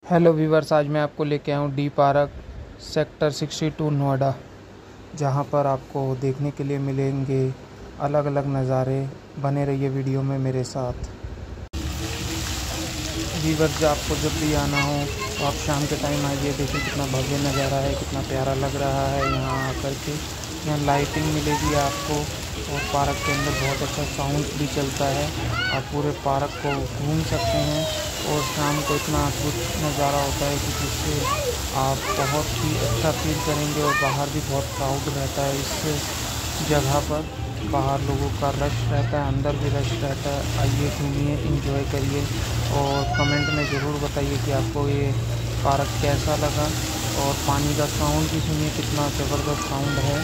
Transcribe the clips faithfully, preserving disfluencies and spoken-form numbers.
Hello viewers, आज मैं आपको लेके आया हूँ डी पार्क सेक्टर बासठ नोएडा, जहाँ पर आपको देखने के लिए मिलेंगे अलग अलग नज़ारे। बने रहिए वीडियो में मेरे साथ। वीवर्स, जब आपको जब भी आना हो तो आप शाम के टाइम आइए। देखिए कितना भव्य नज़ारा है, कितना प्यारा लग रहा है यहाँ आकर के। यहाँ लाइटिंग मिलेगी आपको और पार्क के अंदर बहुत अच्छा साउंड भी चलता है। आप पूरे पार्क को घूम सकते हैं और शाम को इतना अद्भुत नज़ारा होता है कि जिससे आप बहुत ही अच्छा फील करेंगे। और बाहर भी बहुत क्राउड रहता है इस जगह पर। बाहर लोगों का रश रहता है, अंदर भी रश रहता है। आइए, घूमिए, एंजॉय करिए और कमेंट में ज़रूर बताइए कि आपको ये पार्क कैसा लगा। और पानी का साउंड भी सुनिए, कितना ज़बरदस्त साउंड है।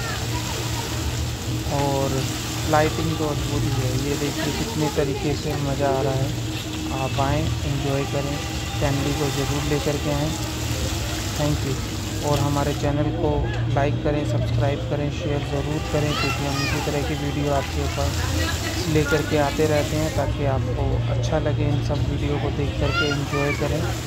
और लाइटिंग तो अद्भुत ही है। ये देखिए कितने तरीके से मज़ा आ रहा है। आप आएँ, एंजॉय करें, फैमिली को ज़रूर लेकर के आएँ। Thank you. और हमारे चैनल को लाइक करें, सब्सक्राइब करें, शेयर ज़रूर करें, क्योंकि हम इसी तरह की वीडियो आपके पास लेकर के आते रहते हैं, ताकि आपको अच्छा लगे इन सब वीडियो को देख कर के एंजॉय करें।